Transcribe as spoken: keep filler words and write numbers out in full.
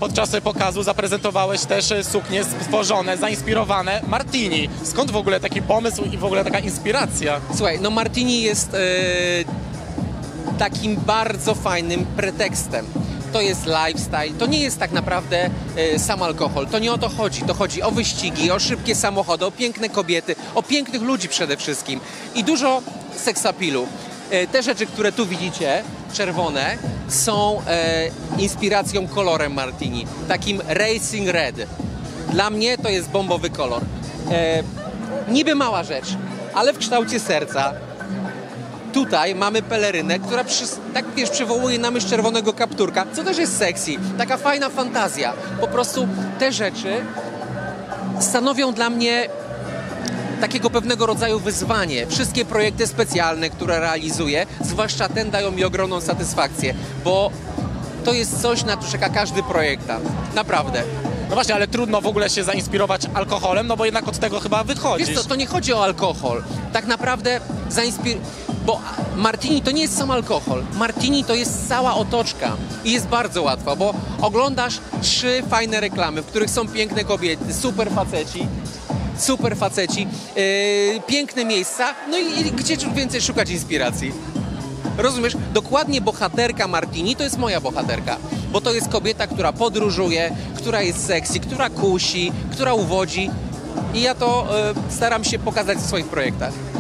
podczas pokazu zaprezentowałeś też suknie stworzone, zainspirowane Martini. Skąd w ogóle taki pomysł i w ogóle taka inspiracja? Słuchaj, no Martini jest e, takim bardzo fajnym pretekstem. To jest lifestyle, to nie jest tak naprawdę e, sam alkohol, to nie o to chodzi. To chodzi o wyścigi, o szybkie samochody, o piękne kobiety, o pięknych ludzi przede wszystkim i dużo seksapilu. E, te rzeczy, które tu widzicie, czerwone, są e, inspiracją kolorem Martini, takim racing red. Dla mnie to jest bombowy kolor. E, niby mała rzecz, ale w kształcie serca. Tutaj mamy pelerynę, która przy, tak wiesz, przywołuje na myśl czerwonego kapturka, co też jest sexy. Taka fajna fantazja. Po prostu te rzeczy stanowią dla mnie takiego pewnego rodzaju wyzwanie. Wszystkie projekty specjalne, które realizuję, zwłaszcza ten, dają mi ogromną satysfakcję, bo to jest coś, na co czeka każdy projektant. Naprawdę. No właśnie, ale trudno w ogóle się zainspirować alkoholem, no bo jednak od tego chyba wychodzisz. Wiesz co, to nie chodzi o alkohol. Tak naprawdę zainspir... Bo Martini to nie jest sam alkohol. Martini to jest cała otoczka. I jest bardzo łatwo, bo oglądasz trzy fajne reklamy, w których są piękne kobiety, super faceci, super faceci, yy, piękne miejsca. No i, i gdzie więcej szukać inspiracji? Rozumiesz? Dokładnie bohaterka Martini to jest moja bohaterka. Bo to jest kobieta, która podróżuje, która jest sexy, która kusi, która uwodzi. I ja to y, staram się pokazać w swoich projektach.